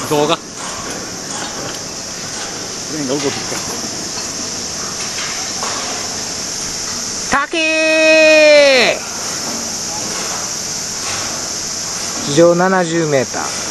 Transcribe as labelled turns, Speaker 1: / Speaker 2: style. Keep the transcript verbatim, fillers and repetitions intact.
Speaker 1: 動画
Speaker 2: 何が起こってるか。
Speaker 3: 滝地上ななじゅうメーター。